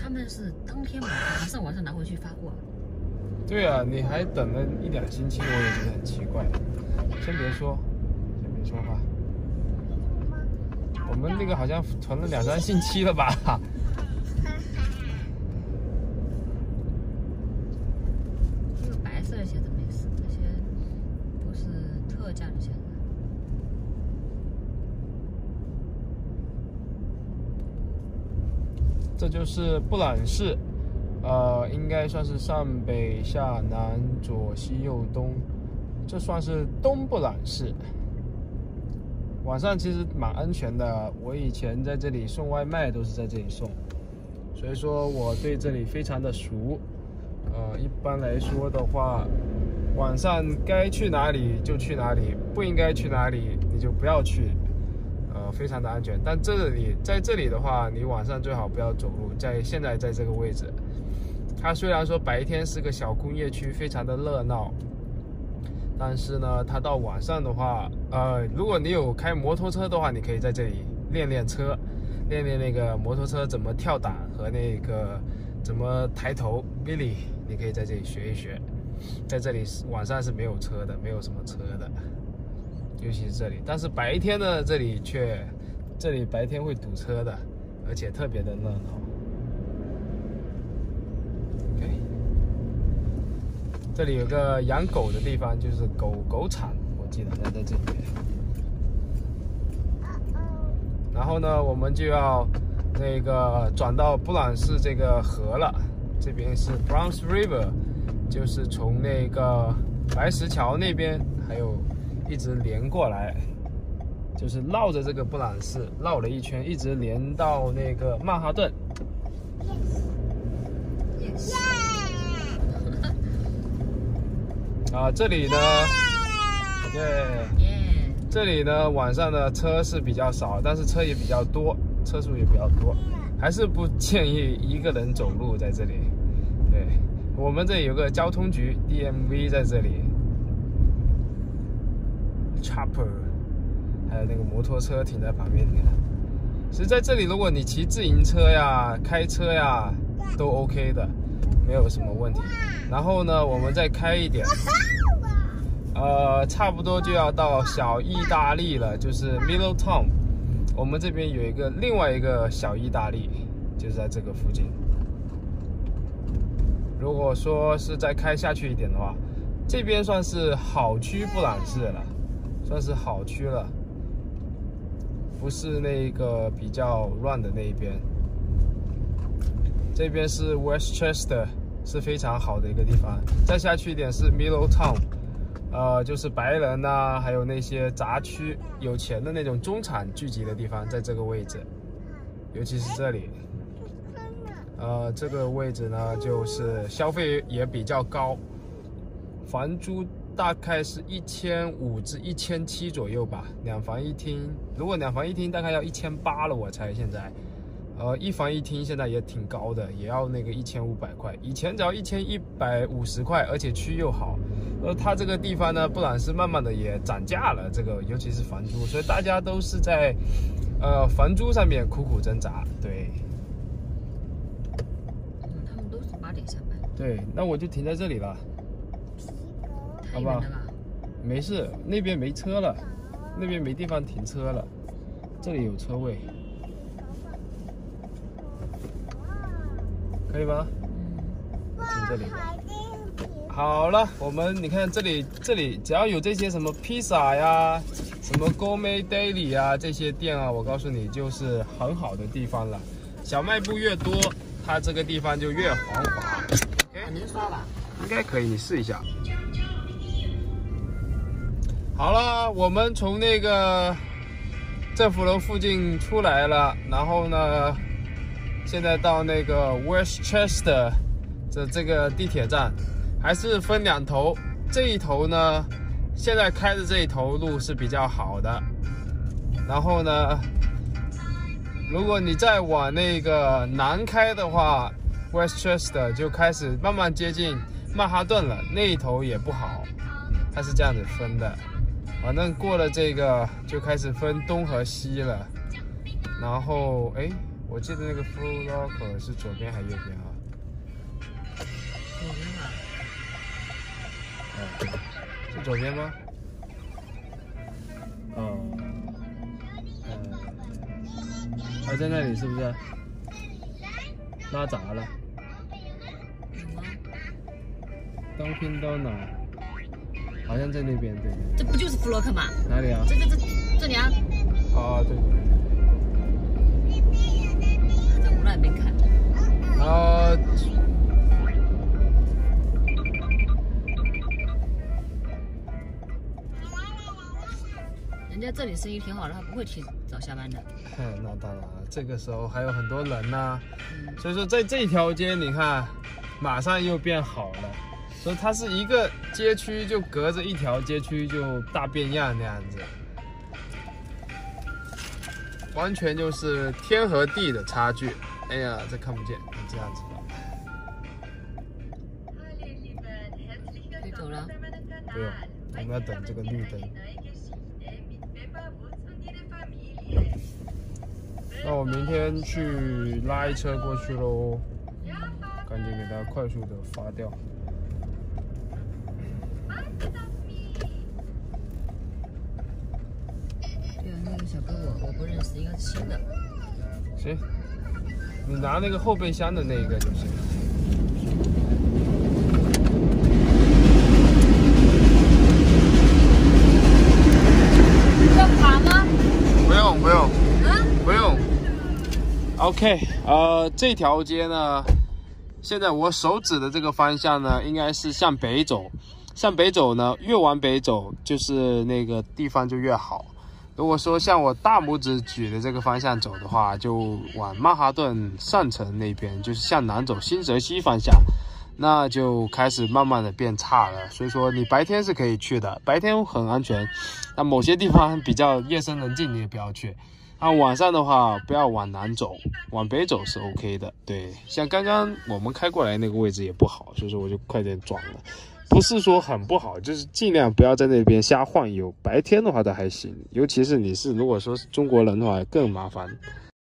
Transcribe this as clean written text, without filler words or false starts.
们是当天马上晚上拿回去发货。 对啊，你还等了1-2星期，我也觉得很奇怪。先别说话。我们那个好像存了2-3星期了吧？ 这个白色的鞋子没事，那些不是特价的鞋子。 这就是布朗市，应该算是上北下南左西右东，这算是东布朗市。晚上其实蛮安全的，我以前在这里送外卖都是在这里送，所以说我对这里非常的熟。一般来说的话，晚上该去哪里就去哪里，不应该去哪里你就不要去。非常的安全，但在这里的话，你晚上最好不要走路。现在在这个位置，它虽然说白天是个小工业区，非常的热闹，但是呢，它到晚上的话，如果你有开摩托车的话，你可以在这里练练车，练练那个摩托车怎么跳档和那个怎么抬头 Billy， 你可以在这里学一学。在这里晚上是没有车的，没有什么车的。尤其是这里，但是白天呢，这里白天会堵车的，而且特别的热闹。OK， 这里有个养狗的地方，就是狗场，我记得在这里。然后呢，我们就要那个转到布朗市这个河了，这边是 Bronx River， 就是从那个白石桥那边还有。一直连过来，就是绕着这个布朗市绕了一圈，一直连到那个曼哈顿。 Yes. 这里呢，这里呢晚上的车是比较少，但是车也比较多，车速也比较多，还是不建议一个人走路在这里。对，我们这里有个交通局 DMV 在这里。Chopper， 还有那个摩托车停在旁边的。其实在这里，如果你骑自行车呀、开车呀，都 OK 的，没有什么问题。然后呢，我们再开一点，差不多就要到小意大利了，就是 Middle Town。我们这边有另外一个小意大利，就是在这个附近。如果说是再开下去一点的话，这边算是好区布朗市了。算是好区了，不是那个比较乱的那一边。这边是 Westchester， 是非常好的一个地方。再下去一点是 Middle Town， 就是白人啊，还有那些杂区、有钱的那种中产聚集的地方，在这个位置，尤其是这里。这个位置呢，就是消费也比较高，房租。大概是1500至1700左右吧，2房1厅。如果2房1厅大概要1800了，我猜现在。1房1厅现在也挺高的，也要那个1500块。以前只要1150块，而且区又好。它这个地方呢，布朗市慢慢的也涨价了，这个尤其是房租，所以大家都是在房租上面苦苦挣扎。对。 他们都是8点下班。 对，那我就停在这里了。好吧，没事，那边没车了，那边没地方停车了，这里有车位，可以吗？停这里吧。好了，你看这里只要有这些什么披萨呀、什么 Gourmet Daily 啊这些店啊，我告诉你就是很好的地方了。小卖部越多，它这个地方就越繁华。 能刷吧？ 应该可以，你试一下。好了，我们从那个政府楼附近出来了，然后呢，现在到那个 Westchester 这个地铁站，还是分2头。这一头呢，现在开的这一头路是比较好的，然后呢，如果你再往那个南开的话 ，Westchester 就开始慢慢接近曼哈顿了，那一头也不好，它是这样子分的。反正过了这个就开始分东和西了，然后我记得那个 Block 是左边还是右边啊？ 左边吧。 是左边吗？还在那里是不是？拉闸了。 有吗？ 当拼到哪？好像在那边，对。 这不就是 Block 吗？ 哪里啊？ 这里啊。 啊，对。 在我那边看。 啊。 人家这里生意挺好的，他不会提早下班的。 那当然了，这个时候还有很多人呐、所以说在这条街，你看，马上又变好了。所以它是一个街区，就隔着一条街区就大变样那样子，完全就是天和地的差距。哎呀，这看不见，这样子吧。 可以走了？ 不用，我们要等这个绿灯。那我明天去拉一车过去喽，赶紧给它快速的发掉。 对啊，那个小哥我不认识，应该是新的。 行，你拿那个后备箱的那个就行。 要卡吗？ 不用。 啊？ 不用。OK， 这条街呢，现在我手指的这个方向呢，应该是向北走。向北走呢，越往北走，就是那个地方就越好。如果说像我大拇指举的这个方向走的话，就往曼哈顿上城那边，就是向南走新泽西方向，那就开始慢慢的变差了。所以说你白天是可以去的，白天很安全。那某些地方比较夜深人静，你也不要去。那晚上的话，不要往南走，往北走是 OK 的。对，像刚刚我们开过来那个位置也不好，所以说我就快点转了。不是说很不好，就是尽量不要在那边瞎晃悠。白天的话都还行，尤其是你是如果说是中国人的话更麻烦。